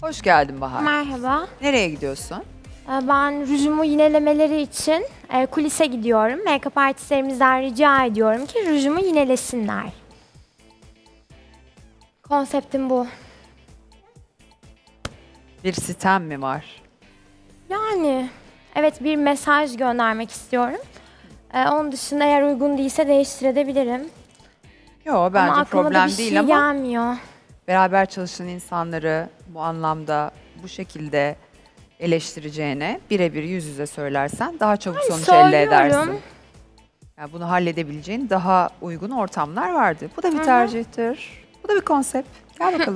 Hoş geldin Bahar. Merhaba. Nereye gidiyorsun? Ben rujumu yinelemeleri için kulise gidiyorum. Make-up artistlerimizden rica ediyorum ki rujumu yinelesinler. Konseptim bu. Bir sitem mi var? Yani evet bir mesaj göndermek istiyorum. Onun dışında eğer uygun değilse değiştirebilirim. Yok Ama bence aklıma da problem bir değil şey ama gelmiyor. beraber çalışan insanları bu anlamda bu şekilde eleştireceğine birebir yüz yüze söylersen daha çabuk sonuç elde söylüyorum. edersin. Yani bunu halledebileceğin daha uygun ortamlar vardı. Bu da bir tercihtir. Bu da bir konsept. Gel bakalım.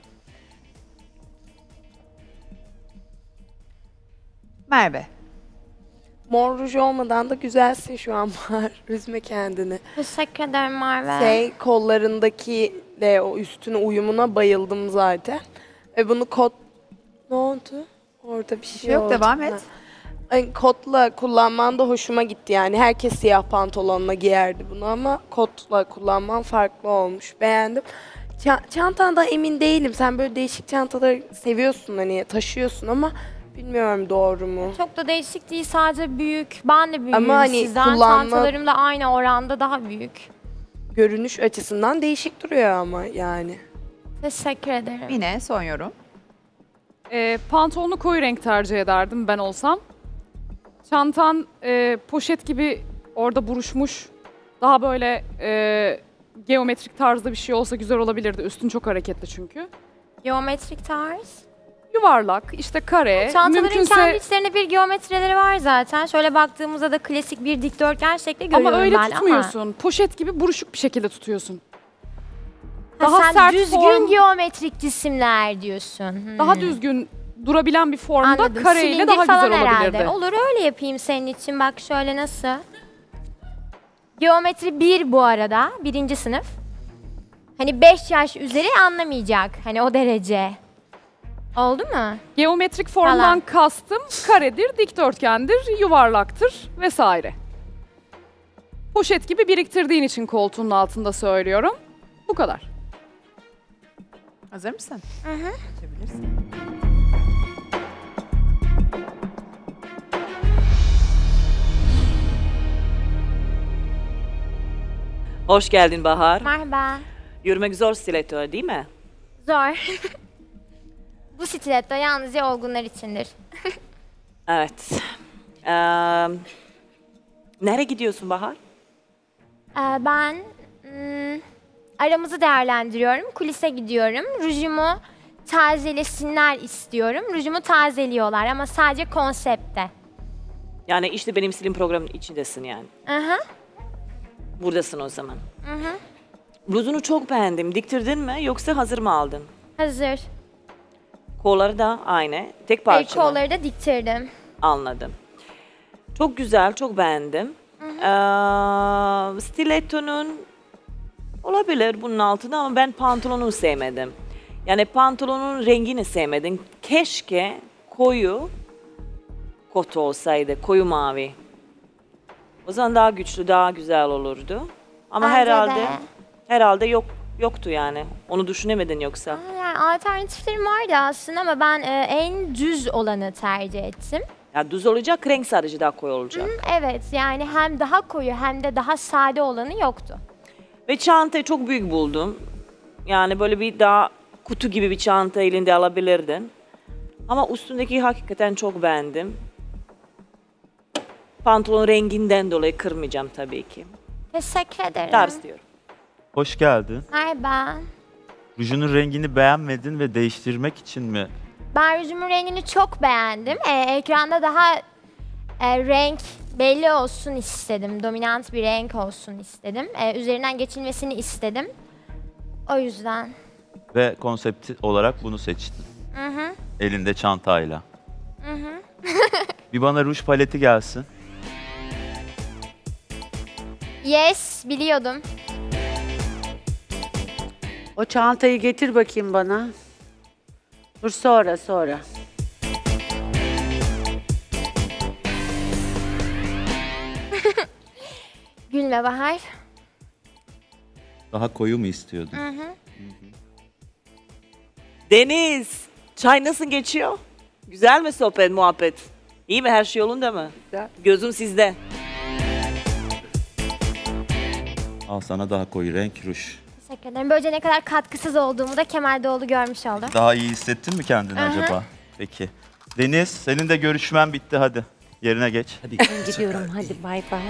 Merve. Mor ruj olmadan da güzelsin şu an Bahar. Üzme kendini. Teşekkür ederim Merve. Kollarındakiyle o üstüne uyumuna bayıldım zaten. Ve bunu kot... Ne oldu? Orada bir şey Yok oldu. devam et. Ha. Ay, kotla kullanman da hoşuma gitti yani. Herkes siyah pantolonla giyerdi bunu ama kotla kullanman farklı olmuş. Beğendim. Çantandan emin değilim. Sen böyle değişik çantaları seviyorsun hani taşıyorsun ama bilmiyorum doğru mu? Çok da değişik değil, sadece büyük. Ben de büyüğüm Ama hani sizden. Çantalarım da aynı oranda daha büyük. Görünüş açısından değişik duruyor ama yani. Teşekkür ederim. Yine son yorum. Pantolonu koyu renk tercih ederdim ben olsam. Çantan poşet gibi orada buruşmuş. Daha böyle geometrik tarzda bir şey olsa güzel olabilirdi. Üstün çok hareketli çünkü. Geometrik tarz. Yuvarlak, işte kare, Çantaların mümkünse... kendi içlerinde bir geometrileri var zaten. Şöyle baktığımızda da klasik bir dikdörtgen şekli görüyorum Ama öyle ben tutmuyorsun. Poşet gibi buruşuk bir şekilde tutuyorsun. ama. Daha Sen sert düzgün form- geometrik cisimler diyorsun. Daha düzgün durabilen bir formda Anladım. kareyle Silindir daha falan güzel herhalde. olabilirdi. Olur öyle yapayım senin için. Bak şöyle nasıl? Geometri 1 bu arada. 1. sınıf. Hani 5 yaş üzeri anlamayacak. Hani o derece. Oldu mu? Geometrik formdan Falan. kastım karedir, dikdörtgendir, yuvarlaktır vesaire. Poşet gibi biriktirdiğin için koltuğunun altında söylüyorum. Bu kadar. Hazır mısın? Hı hı. Geçebilirsin. Hoş geldin Bahar. Merhaba. Yürümek zor stiletto değil mi? Zor. Bu stiletto yalnızca olgunlar içindir. Evet. Ee, nereye gidiyorsun Bahar? Ben aramızı değerlendiriyorum. Kulise gidiyorum. Rujumu tazelesinler istiyorum. Rujumu tazeliyorlar ama sadece konsepte. Yani işte benim istediğim programın içindesin yani. Aha. Buradasın o zaman. Bluzunu çok beğendim. Diktirdin mi yoksa hazır mı aldın? Hazır. Kolları da aynı. Tek parça mı? Kolları da diktirdim. Anladım. Çok güzel, çok beğendim. Stiletto'nun olabilir bunun altında ama ben pantolonu sevmedim. Yani pantolonun rengini sevmedim. Keşke koyu kot olsaydı, koyu mavi. O zaman daha güçlü, daha güzel olurdu. Ama Bence de. herhalde yoktu yani. Onu düşünemedin yoksa. Yani alternatiflerim vardı aslında ama ben en düz olanı tercih ettim. Ya düz olacak, renk sadece daha koyu olacak. Evet yani hem daha koyu hem de daha sade olanı yoktu. Ve çantayı çok büyük buldum. Yani böyle bir daha kutu gibi bir çanta elinde alabilirdin. Ama üstündeki hakikaten çok beğendim. Pantolon renginden dolayı kırmayacağım tabii ki. Teşekkür ederim. Ters diyorum. Hoş geldin. Merhaba. Rujunun rengini beğenmedin ve değiştirmek için mi? Ben rujumun rengini çok beğendim. Ekranda daha renk belli olsun istedim. Dominant bir renk olsun istedim. Üzerinden geçilmesini istedim. O yüzden. Ve konsept olarak bunu seçtin. Elinde çantayla. Bir bana ruj paleti gelsin. Yes, biliyordum. O çantayı getir bakayım bana. Dur sonra. Gülme Bahar. Daha koyu mu istiyordun? Deniz, Çay nasıl geçiyor? Güzel mi sohbet, muhabbet? İyi mi? Her şey yolunda mı? Güzel. Gözüm sizde. Al sana daha koyu renk ruj. Teşekkür ederim. Böylece ne kadar katkısız olduğumu da Kemal Doğulu görmüş oldu. Daha iyi hissettin mi kendini acaba? Peki. Deniz, senin de görüşmen bitti hadi. Yerine geç. Hadi. Gidiyorum hadi bay bay.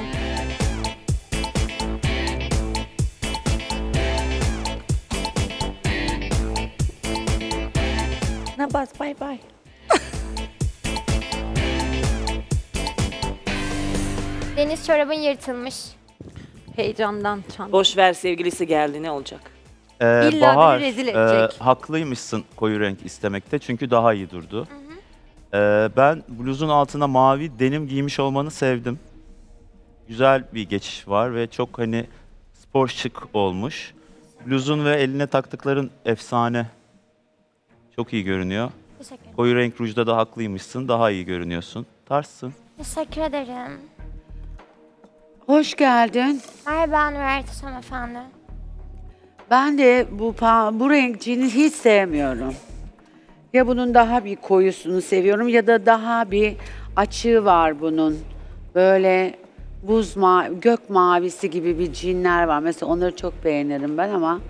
Nabaz bay bay. Deniz çorabın yırtılmış. Heyecandan çanta. Boş ver, sevgilisi geldi, ne olacak? İlla Bahar, beni rezil edecek. haklıymışsın koyu renk istemekte çünkü daha iyi durdu. Ben bluzun altına mavi denim giymiş olmanı sevdim. Güzel bir geçiş var ve çok hani spor şık olmuş. Bluzun ve eline taktıkların efsane. Çok iyi görünüyor. Teşekkür ederim. Koyu renk rujda da haklıymışsın. Daha iyi görünüyorsun. Tarzsın. Teşekkür ederim. Hoş geldin. Merhaba Nurertes hanımefendi. Ben de bu renkçini hiç sevmiyorum. Ya bunun daha bir koyusunu seviyorum ya da daha bir açığı var bunun. Böyle gök mavisi gibi bir cinler var. Mesela onları çok beğenirim ben ama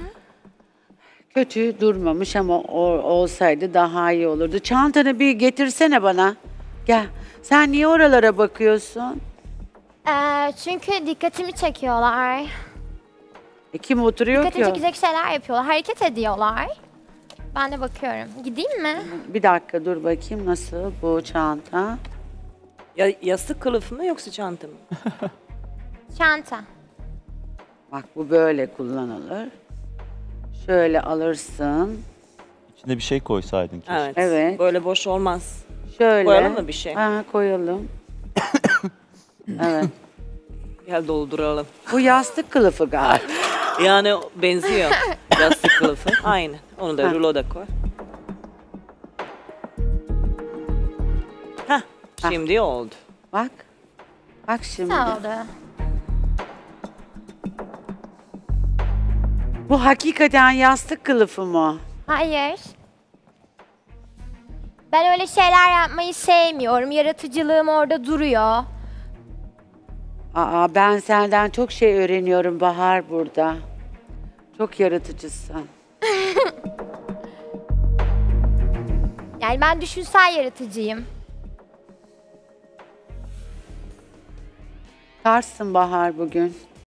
kötü durmamış ama olsaydı daha iyi olurdu. Çantanı bir getirsene bana. Gel. Sen niye oralara bakıyorsun? Çünkü dikkatimi çekiyorlar. Kim oturuyor Dikkatimi ki? çekecek şeyler yapıyorlar. Hareket ediyorlar. Ben de bakıyorum. Gideyim mi? Bir dakika dur bakayım nasıl bu çanta. Ya, yastık kılıfı mı yoksa çanta mı? Çanta. Bak bu böyle kullanılır. Şöyle alırsın. İçine bir şey koysaydın keşke. Evet. Evet. Böyle boş olmaz. Şöyle. Koyalım mı bir şey? Ha, koyalım. Evet. Gel dolduralım. Bu yastık kılıfı galiba. Yani benziyor yastık kılıfı. Aynen. Onu da Ha. ruloda koy. Hah, şimdi oldu. Bak. Bak şimdi. Sağ oldu. Bu hakikaten yastık kılıfı mı? Hayır. Ben öyle şeyler yapmayı sevmiyorum. Yaratıcılığım orada duruyor. Aa, ben senden çok şey öğreniyorum Bahar burada. Çok yaratıcısın. Yani ben düşünsel yaratıcıyım. Tarsın Bahar bugün.